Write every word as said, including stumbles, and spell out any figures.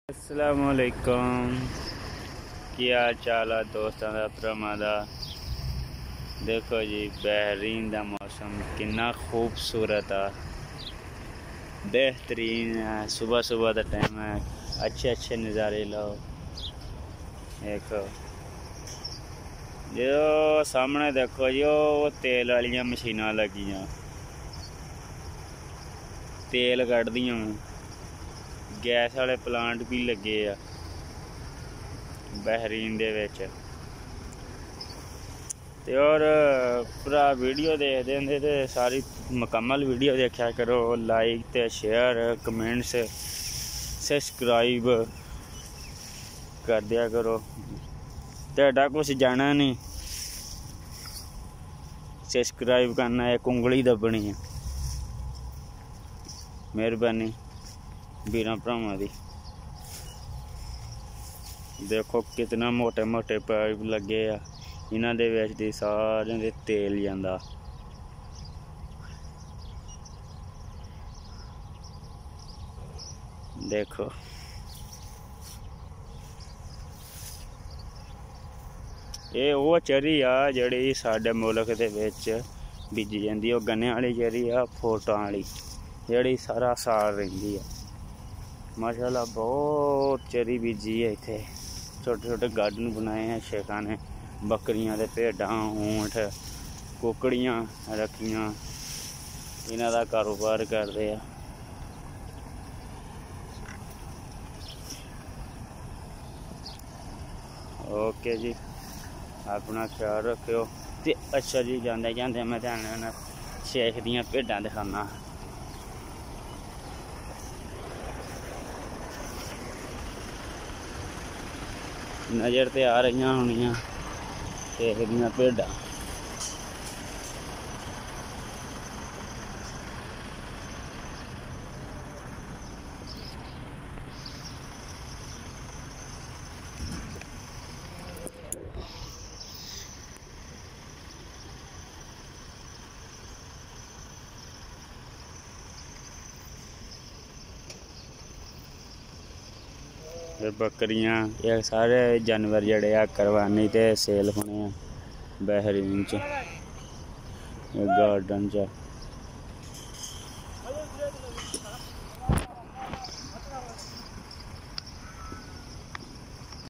अस्सलामुअलैकुम, क्या चाल है दोस्तों का भरावां दा। देखो जी बहरीन का मौसम कितना खूबसूरत है, बेहतरीन है। सुबह सुबह का टाइम है, अच्छे अच्छे नज़ारे लो। देखो जो सामने देखो जी वो तेल वाली मशीनां लगियां, तेल कढ़दियां। गैस वाले प्लांट भी लगे आ बहरीन दे विच। ते और पूरा वीडियो देखते होंगे तो सारी मुकम्मल वीडियो देखा करो। लाइक ते शेयर कमेंट्स सब्सक्राइब कर दिया करो। तेरा कुछ जाना नहीं, सब्सक्राइब करना है, उंगली दबनी है। मेहरबानी वीरां भरावां दी। देखो कितना मोटे मोटे पाइप लगे आ, इन्हां दे विच दी सारे दे तेल जांदा। देखो ये वो चरी आ जिहड़ी साडे मुल्क दे विच बीजी जांदी। ओह गन्ने वाली चरी आ, फोटां वाली जिहड़ी सारा साल रहिंदी आ। माशाअल्लाह बहुत चरी बीजी है इत्थे। छोटे छोटे गार्डन बनाए हैं शेखां ने, बकरियां ते भेडां ऊंट कुकड़ियां रखियां, इन्हां दा कारोबार करदे आ। ओके जी, अपना ख्याल रखियो। ते अच्छा जी, जांदे जांदे मैं तुहानूं शेख दियां भेडां दिखाना। नज़र ते आ रही होनियां शेख दियां भेडां। बकरियां ये सारे जानवर जड़े आ कुरबानी ते सेल होने बहरीन च गार्डन च।